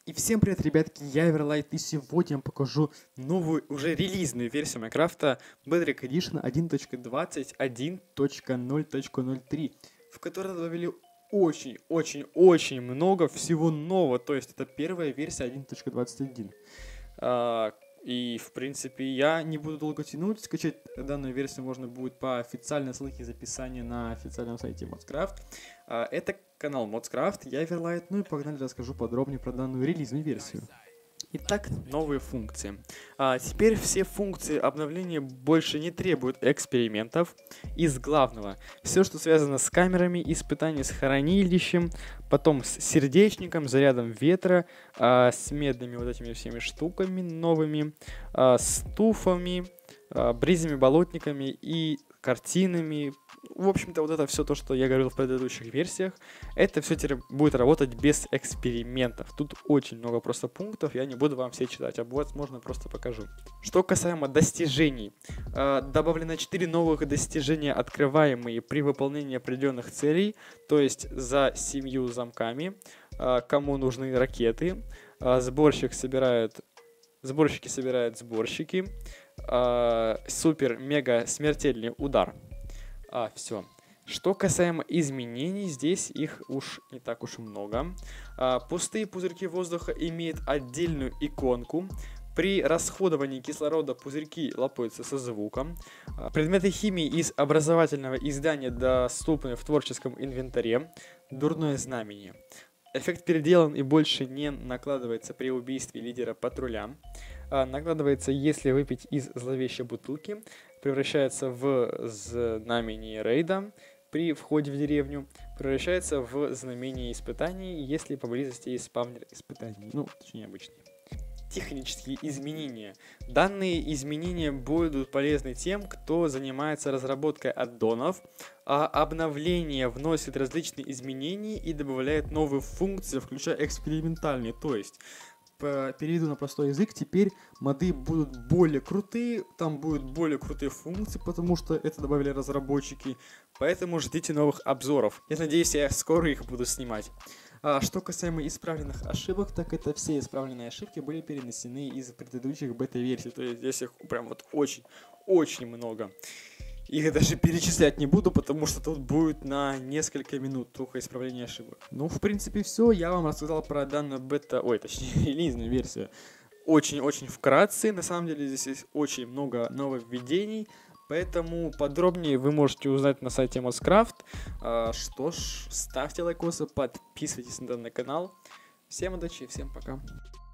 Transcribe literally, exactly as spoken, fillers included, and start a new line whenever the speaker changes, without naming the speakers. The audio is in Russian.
И всем привет, ребятки, я Everlight, и сегодня я вам покажу новую, уже релизную версию Майнкрафта Bedrock Edition один точка двадцать один точка ноль точка ноль три, в которой добавили очень-очень-очень много всего нового, то есть это первая версия один точка двадцать один. А, и, в принципе, я не буду долго тянуть, скачать данную версию можно будет по официальной ссылке из описания на официальном сайте Modscraft. А, это канал Modscraft, я Everlight, ну и погнали, расскажу подробнее про данную релизную версию. Итак, новые функции. А, теперь все функции обновления больше не требуют экспериментов. Из главного, все, что связано с камерами, испытания с хранилищем, потом с сердечником, зарядом ветра, а, с медными вот этими всеми штуками новыми, а, с туфами, а, бризами, болотниками и картинами. В общем-то, вот это все то, что я говорил в предыдущих версиях, это все теперь будет работать без экспериментов. Тут очень много просто пунктов, я не буду вам все читать, а возможно просто покажу. Что касаемо достижений, э, добавлено четыре новых достижения, открываемые при выполнении определенных целей, то есть за семью замками, э, кому нужны ракеты, э, сборщик собирает, сборщики собирают сборщики, э, супер-мега смертельный удар. А, все. Что касаемо изменений, здесь их уж не так уж и много. А, пустые пузырьки воздуха имеют отдельную иконку. При расходовании кислорода пузырьки лопаются со звуком. А, предметы химии из образовательного издания доступны в творческом инвентаре. Дурное знамение. Эффект переделан и больше не накладывается при убийстве лидера патруля. А, накладывается, если выпить из зловещей бутылки. Превращается в знамение рейда при входе в деревню. Превращается в знамение испытаний, если поблизости есть спавнер испытаний. Ну, точнее, обычный. Технические изменения. Данные изменения будут полезны тем, кто занимается разработкой аддонов, а обновление вносит различные изменения и добавляет новые функции, включая экспериментальные. То есть, по перейду на простой язык, теперь моды будут более крутые, там будут более крутые функции, потому что это добавили разработчики, поэтому ждите новых обзоров. Я надеюсь, я скоро их буду снимать. А что касаемо исправленных ошибок, так это все исправленные ошибки были перенесены из предыдущих бета-версий, то есть здесь их прям вот очень-очень много. Их даже перечислять не буду, потому что тут будет на несколько минут только исправление ошибок. Ну, в принципе, все. Я вам рассказал про данную бета... Ой, точнее, релизную версию. Очень-очень вкратце. На самом деле, здесь есть очень много нововведений. Поэтому подробнее вы можете узнать на сайте Modscraft. А, что ж, ставьте лайкосы, подписывайтесь на данный канал. Всем удачи и всем пока.